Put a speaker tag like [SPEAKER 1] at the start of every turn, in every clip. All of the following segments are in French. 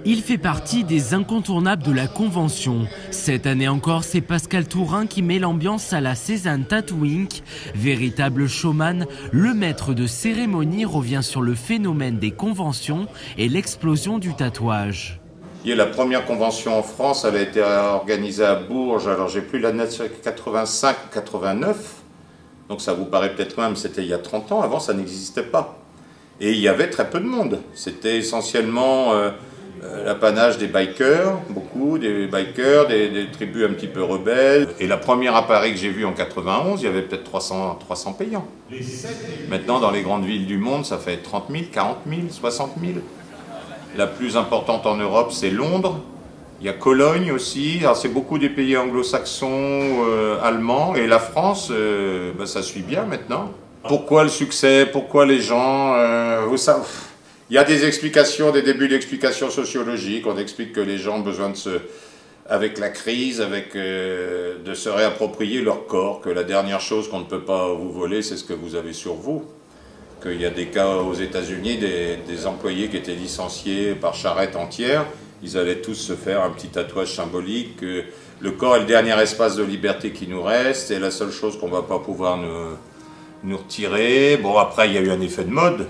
[SPEAKER 1] Il fait partie des incontournables de la Convention. Cette année encore, c'est Pascal Tourin qui met l'ambiance à la Cézanne Tattoo Inc. Véritable showman, le maître de cérémonie revient sur le phénomène des conventions et l'explosion du tatouage.
[SPEAKER 2] La première convention en France, elle a été organisée à Bourges, alors j'ai plus l'année, 85 ou 89, donc ça vous paraît peut-être loin, mais c'était il y a 30 ans, avant ça n'existait pas. Et il y avait très peu de monde, c'était essentiellement l'apanage des bikers, beaucoup des bikers, des tribus un petit peu rebelles. Et la première à Paris que j'ai vue en 91, il y avait peut-être 300 payants. Maintenant, dans les grandes villes du monde, ça fait 30 000, 40 000, 60 000. La plus importante en Europe, c'est Londres. Il y a Cologne aussi. C'est beaucoup des pays anglo-saxons, allemands. Et la France, ça suit bien maintenant. Pourquoi le succès? Pourquoi les gens il y a des explications, des débuts d'explications sociologiques. On explique que les gens ont besoin avec la crise, de se réapproprier leur corps, que la dernière chose qu'on ne peut pas vous voler, c'est ce que vous avez sur vous. Qu'il y a des cas aux États-Unis, des employés qui étaient licenciés par charrette entière, ils allaient tous se faire un petit tatouage symbolique, que le corps est le dernier espace de liberté qui nous reste, et la seule chose qu'on ne va pas pouvoir nous retirer. Bon, après, il y a eu un effet de mode.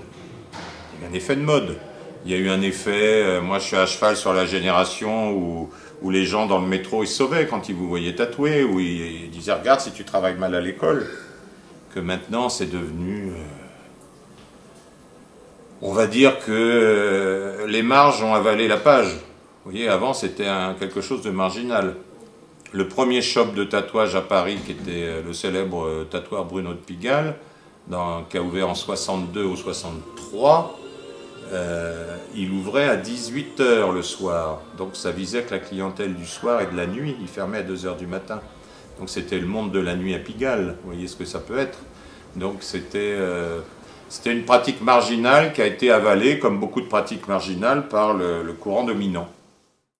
[SPEAKER 2] Il y a eu un effet, moi je suis à cheval sur la génération où les gens dans le métro ils se sauvaient quand ils vous voyaient tatouer, où ils disaient regarde si tu travailles mal à l'école, que maintenant c'est devenu... On va dire que les marges ont avalé la page. Vous voyez, avant c'était quelque chose de marginal. Le premier shop de tatouage à Paris, qui était le célèbre tatoueur Bruno de Pigalle, qui a ouvert en 62 ou 63, il ouvrait à 18 h le soir. Donc ça visait que la clientèle du soir et de la nuit, il fermait à 2 h du matin. Donc c'était le monde de la nuit à Pigalle, vous voyez ce que ça peut être. Donc c'était une pratique marginale qui a été avalée, comme beaucoup de pratiques marginales, par le courant dominant.